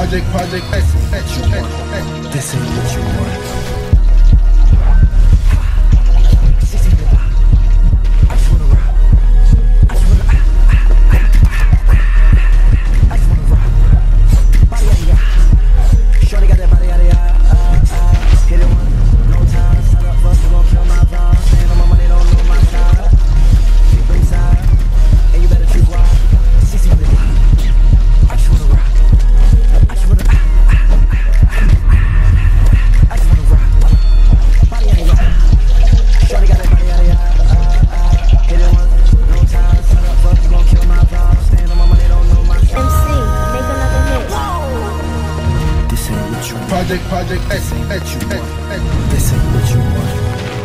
Project X, this ain't what you want. Project X, this ain't what you want.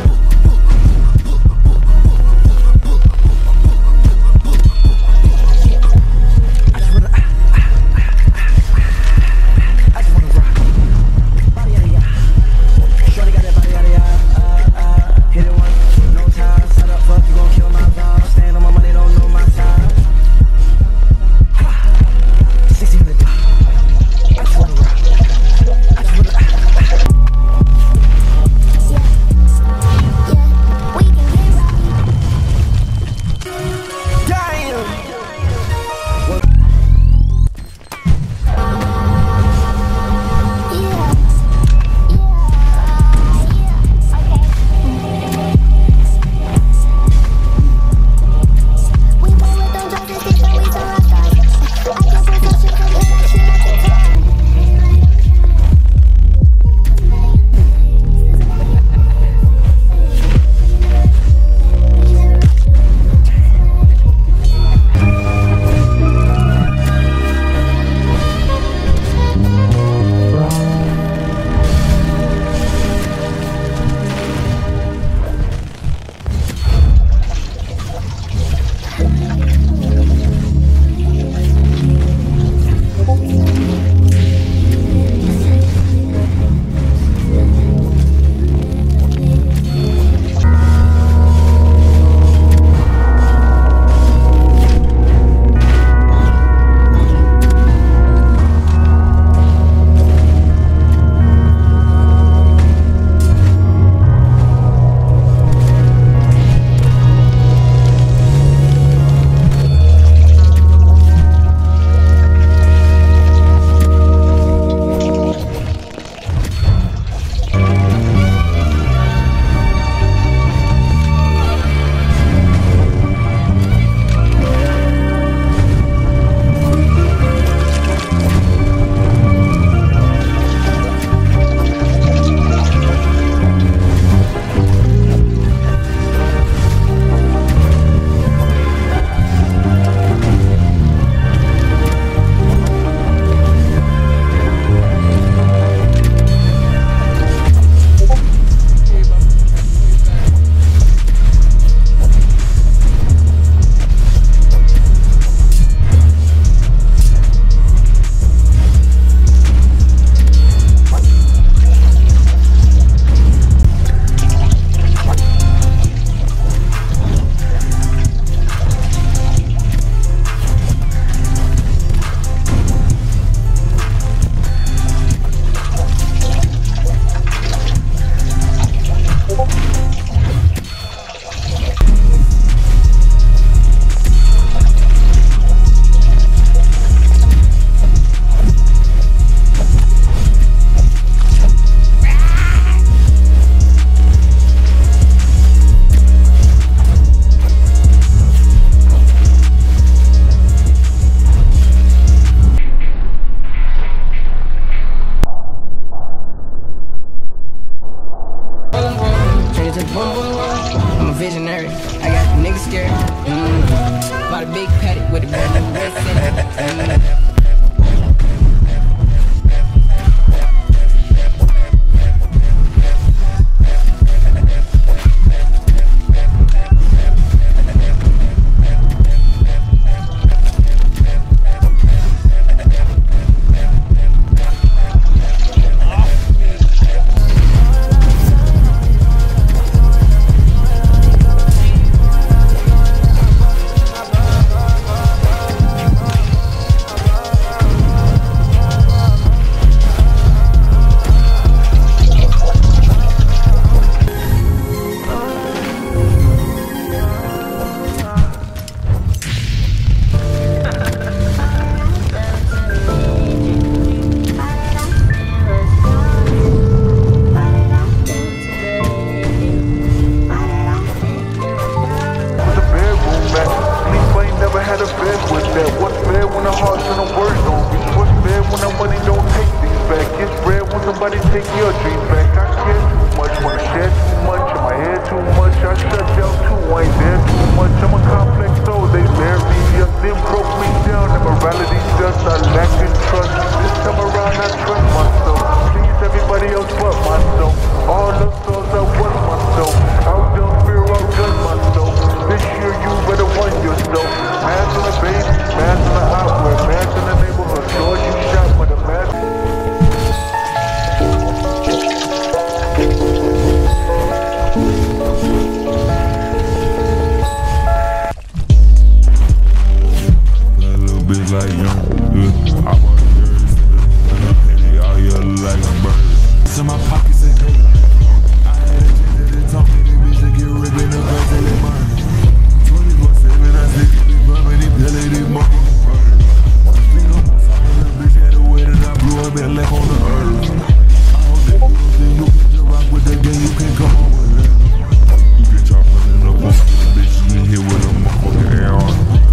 I'm a visionary. I got the niggas scared. Bought a big paddock with a brand new red center. when the hearts and the words don't reach. What's bad when the money don't take things back? It's rare when somebody take your dreams back. I care too much, wanna share too much, in my head too much. I shut down too, I ain't there too much. I'm a complex soul, they bear me up, then broke me down. And morality just I lack in trust. This time around I trust myself. Please everybody else but myself. All the souls I want myself. Outdone fear, outdone myself. This year you better want yourself. Mask on the baby, mask on the outwear, mask in the neighborhood. Sure you shot for the mask. A little bit like young, I want yours, and all your like a bird. In my pockets and hurt. I had a chance that it taught me that bitch to get ripped in the face till it burn. 24/7, I stick it, bumping it, pilling it, monkey. One thing I'm on, sorry, little bitch had a way that I blew up and left on the earth. I don't think you can rock with that game, you can come on with it. You get chopping in the book, bitch, you hit with a motherfucking air on.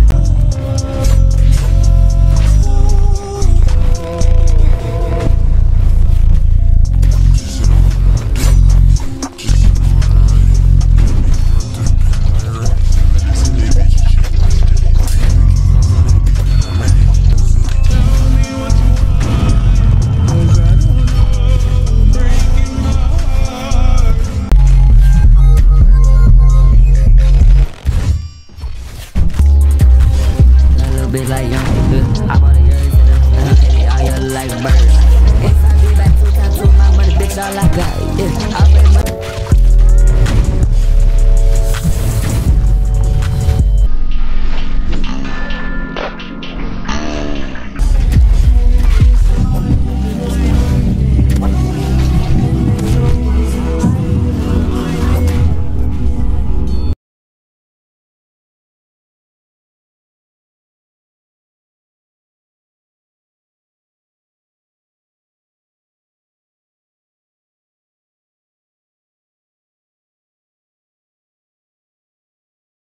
Bitch like young, I bought a yours and a penny, all your like a bird. If I be back 2 times 2, my money, bitch, all I got, yeah.